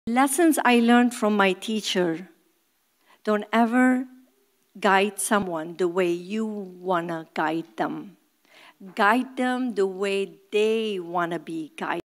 Lessons I learned from my teacher: don't ever guide someone the way you want to guide them. Guide them the way they want to be guided.